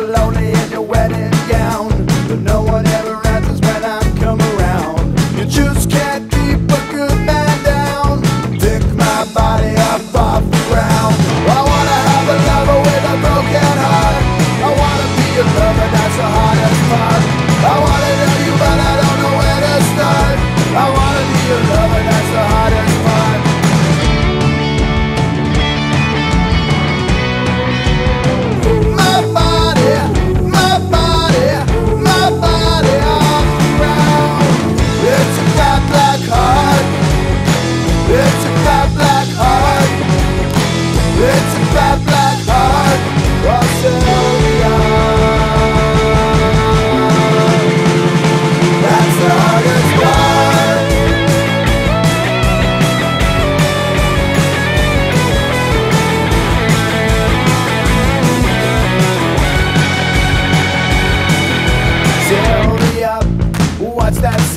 lonely in your wedding gown, but no one ever answers when I come around. You just can't keep a good man down. Pick my body up off the ground. I wanna have a lover with a broken heart. I wanna be a lover, that's the hardest part. I wanna know you but I don't know where to start. I wanna be a lover, that's the hardest part. My body off the ground. It's a fat black heart. It's a fat black heart. It's a fat black heart. Oh, Sylvia. That's the hardest part. Sylvia, what's that